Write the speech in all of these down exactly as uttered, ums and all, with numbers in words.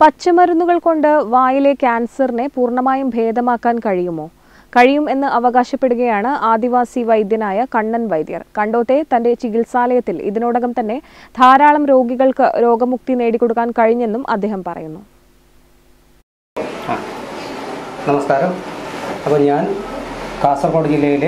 പച്ചമരുന്നുകൾ കൊണ്ട് വായിലെ ക്യാൻസറിനെ പൂർണ്ണമായും ഭേദമാക്കാൻ കഴിയുമോ? കഴിയും എന്ന് അവകാശപ്പെടുകയാണ് ആദിവാസി വൈദ്യനായ കണ്ണൻ വൈദ്യർ. കണ്ടോത്തെ തന്റെ ചികിത്സാലയത്തിൽ ഇതിനോടകം തന്നെ ധാരാളം രോഗികൾക്ക് രോഗമുക്തി നേടിക്കൊടുക്കാൻ കഴിഞ്ഞെന്നും അദ്ദേഹം പറയുന്നു. നമസ്കാരം. അപ്പോൾ ഞാൻ കാസർഗോഡ് ജില്ലയിലെ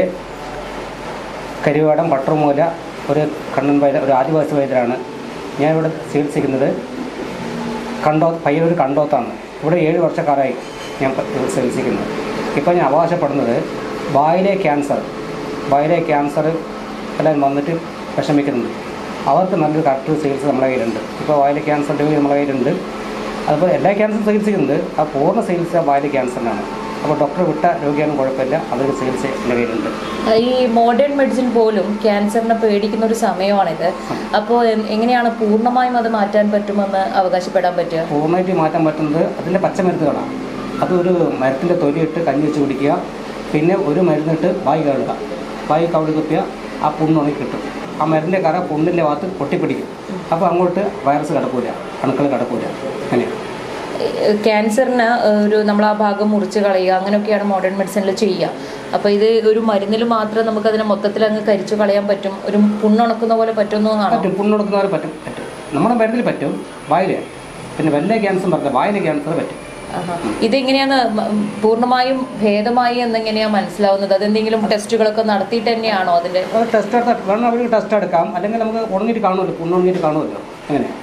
കരിവാടം പട്ടർമൂല ഒരു കണ്ണൻ വൈദ്യ ഒരു ആദിവാസി വൈദ്യരാണ്. ഞാൻ ഇവിടെ ചികിത്സിക്കുന്നത് കണ്ടോ പയ്യൂർ കണ്ടോത്താണ്. ഇവിടെ ഏഴ് വർഷക്കാലമായി ഞാൻ ഇവിടെ ചികിത്സിക്കുന്നത്. ഇപ്പോൾ ഞാൻ അവകാശപ്പെടുന്നത് വായിലെ ക്യാൻസർ വായിലെ ക്യാൻസർ എല്ലാം വന്നിട്ട് വിഷമിക്കുന്നുണ്ട്. അവർക്ക് നല്ലൊരു കറക്റ്റ് ചികിത്സ നമ്മുടെ കയ്യിലുണ്ട്. ഇപ്പോൾ വായിലെ ക്യാൻസർ രോഗി നമ്മുടെ കയ്യിലുണ്ട്. അതുപോലെ എല്ലാ ക്യാൻസറും ചികിത്സിക്കുന്നത് ആ പൂർണ്ണ ചികിത്സ വായിലെ ക്യാൻസറിനാണ്. അപ്പോൾ ഡോക്ടർ വിട്ട രോഗിയാണെന്ന് കുഴപ്പമില്ല, അതൊരു ചികിത്സ എൻ്റെ കയ്യിലുണ്ട്. ഈ മോഡേൺ മെഡിസിൻ പോലും ക്യാൻസറിനെ പേടിക്കുന്ന ഒരു സമയമാണിത്. അപ്പോൾ എങ്ങനെയാണ് പൂർണ്ണമായും അത് മാറ്റാൻ പറ്റുമെന്ന് അവകാശപ്പെടാൻ പറ്റുക? പൂർണ്ണമായിട്ട് മാറ്റാൻ പറ്റുന്നത് അതിൻ്റെ പച്ചമരുന്നുകളാണ്. അതൊരു മരത്തിൻ്റെ തൊലിയിട്ട് കഞ്ഞി വെച്ച് കുടിക്കുക, പിന്നെ ഒരു മരുന്നിട്ട് വായി കഴുകുക. വായി കവിളി കുത്തിയാൽ ആ പുണ്ണുണങ്ങി കിട്ടും. ആ മരുന്നിൻ്റെ കറ പുണ്ണിൻ്റെ ഭാഗത്ത് പൊട്ടിപ്പിടിക്കും. അപ്പോൾ അങ്ങോട്ട് വൈറസ് കിടക്കൂല, അണുക്കൾ കിടക്കൂല. അങ്ങനെയാണ് ക്യാൻസറിന് ഒരു നമ്മൾ ആ ഭാഗം മുറിച്ച് കളയുക, അങ്ങനെയൊക്കെയാണ് മോഡേൺ മെഡിസിനിൽ ചെയ്യുക. അപ്പോൾ ഇത് ഒരു മരുന്നിൽ മാത്രം നമുക്കതിനെ മൊത്തത്തിൽ അങ്ങ് കരിച്ചു കളയാൻ പറ്റും, ഒരു പുണ്ണുണക്കുന്ന പോലെ പറ്റുന്നതാണ്. പറ്റും, പുണ്ണുണക്കുന്ന പോലെ പറ്റും പറ്റും നമ്മുടെ മരുന്നിൽ പറ്റും. വായിലെ പിന്നെ വലിയ ക്യാൻസർ പറഞ്ഞാൽ വായിലെ ക്യാൻസർ പറ്റും. ഇതെങ്ങനെയാണ് പൂർണ്ണമായും ഭേദമായി എന്നെങ്ങനെയാണ് മനസ്സിലാവുന്നത്? അതെന്തെങ്കിലും ടെസ്റ്റുകളൊക്കെ നടത്തിയിട്ട് തന്നെയാണോ അതിൻ്റെ? ടെസ്റ്റ് വേണം, അവർക്ക് ടെസ്റ്റ് എടുക്കാം. അല്ലെങ്കിൽ നമുക്ക് ഉണങ്ങിയിട്ട് കാണുമല്ലോ, പുണ്ണുണങ്ങിയിട്ട് കാണുമല്ലോ. എങ്ങനെയാണ്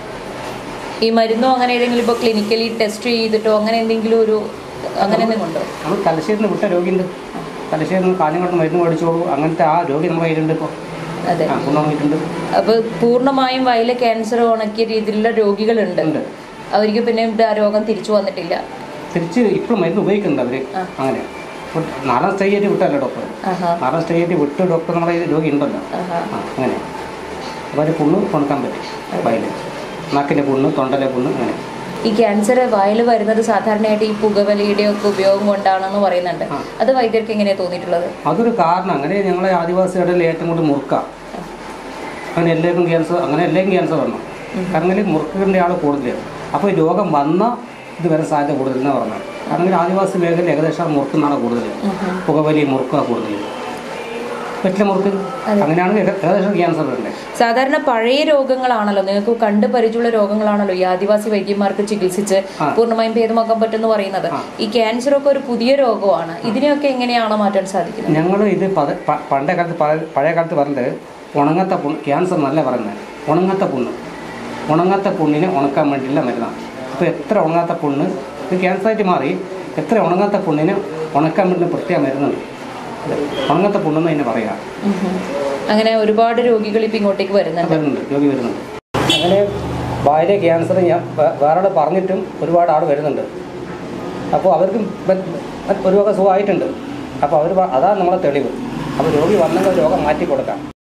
ഈ മരുന്നോ അങ്ങനെ ഏതെങ്കിലും ഇപ്പോൾ ക്ലിനിക്കലി ടെസ്റ്റ് ചെയ്തിട്ടോ അങ്ങനെ എന്തെങ്കിലും ഒരു അങ്ങനെ എന്തെങ്കിലും ഉണ്ടോ? നമ്മൾ തലശ്ശേരിന്ന് വിട്ട രോഗിയുണ്ട്. തലശ്ശേരിന്ന് കാഞ്ഞങ്ങോട്ട് മരുന്ന് മേടിച്ചോളൂ, അങ്ങനത്തെ ആ രോഗി നമ്മുടെ കയ്യിലുണ്ട്. ഇപ്പോൾ അതെ, പുണ്ണുണങ്ങിയിട്ടുണ്ട്. അപ്പോൾ പൂർണ്ണമായും വയലെ ക്യാൻസർ ഉണക്കിയ രീതിയിലുള്ള രോഗികളുണ്ട്. അവർക്ക് പിന്നെ ആ രോഗം തിരിച്ചു വന്നിട്ടില്ല. തിരിച്ച് ഇപ്പോഴും മരുന്ന് ഉപയോഗിക്കുന്നുണ്ട് അവർ. അങ്ങനെ നാലാം സ്റ്റേജായിട്ട് വിട്ടല്ലോ ഡോക്ടർ. നാലാം സ്റ്റേജായിട്ട് വിട്ട് ഡോക്ടർ നമ്മുടെ രോഗി ഉണ്ടല്ലോ. അങ്ങനെ അപ്പോൾ അവർ പുണ്ണ് കൊണക്കാൻ പറ്റും. വയല് നാക്കിലെ പുണ്ണ്, തൊണ്ടയിലെ പുണ്ണ്. അങ്ങനെ ഈ ക്യാൻസർ വയൽ വരുന്നത് സാധാരണയായിട്ട് ഈ പുകവലിയുടെ ഒക്കെ ഉപയോഗം കൊണ്ടാണെന്ന് പറയുന്നുണ്ട്. അത് വൈദ്യർക്ക് എങ്ങനെയാണ് തോന്നിയിട്ടുള്ളത്? അതൊരു കാരണം. അങ്ങനെ ഞങ്ങളെ ആദിവാസികളിൽ ഏറ്റവും കൂടുതൽ മുറുക്ക. അങ്ങനെ എല്ലാവർക്കും ക്യാൻസർ, അങ്ങനെ എല്ലാവർക്കും ക്യാൻസർ വരണം. കാരണം മുറുക്കിൻ്റെ ആൾ കൂടുതലാണ്. അപ്പോൾ ഈ രോഗം വന്ന ഇത് വരാൻ സാധ്യത കൂടുതലെന്ന് പറഞ്ഞാൽ. കാരണം ആദിവാസി മേഖലയിൽ ഏകദേശം മുറുക്കുന്നാണ് കൂടുതൽ. പുകവലി മുറുക്കുക കൂടുതൽ, വെറ്റില മുറുക്ക്, അങ്ങനെയാണ് ഏകദേശം ക്യാൻസർ വരുന്നത്. സാധാരണ പഴയ രോഗങ്ങളാണല്ലോ, നിങ്ങൾക്ക് കണ്ടു പരിചയമുള്ള രോഗങ്ങളാണല്ലോ ഈ ആദിവാസി വൈദ്യന്മാർക്ക് ചികിത്സിച്ച് പൂർണ്ണമായും ഭേദമാക്കാൻ പറ്റുമെന്ന് പറയുന്നത്. ഈ ക്യാൻസർ ഒക്കെ ഒരു പുതിയ രോഗമാണ്. ഇതിനെയൊക്കെ എങ്ങനെയാണോ മാറ്റാൻ സാധിക്കുന്നത്? ഞങ്ങൾ ഇത് പണ്ടേ കാലത്ത് പഴയ കാലത്ത് പറഞ്ഞത് ഉണങ്ങാത്ത പുണ്ണ് ക്യാൻസർ എന്നല്ല പറയുന്നത്. ഉണങ്ങാത്ത പുണ്ണ് ഉണങ്ങാത്ത പുണ്ണിനെ ഉണക്കാൻ വേണ്ടിയുള്ള മരുന്നാണ്. അപ്പോൾ എത്ര ഉണങ്ങാത്ത പുണ്ണ് ഇത് ക്യാൻസറായിട്ട് മാറി, എത്ര ഉണങ്ങാത്ത പുണ്ണിനെ ഉണക്കാൻ വേണ്ടി പ്രത്യേക മരുന്നുണ്ട്. ഉണങ്ങാത്ത പുണ്ണെന്ന് അതിനെ പറയാം. അങ്ങനെ ഒരുപാട് രോഗികൾ ഇപ്പം ഇങ്ങോട്ടേക്ക് വരുന്നുണ്ട് വരുന്നുണ്ട് രോഗി വരുന്നുണ്ട്. അങ്ങനെ വായിലെ ക്യാൻസർ ഞാൻ വേറെ പറഞ്ഞിട്ടും ഒരുപാട് ആൾ വരുന്നുണ്ട്. അപ്പോൾ അവർക്കും ഒരു വക സുഖമായിട്ടുണ്ട്. അപ്പോൾ അവർ അതാണ് നമ്മളെ തെളിവ്. അപ്പോൾ രോഗി വന്നെങ്കിൽ രോഗം മാറ്റി കൊടുക്കാം.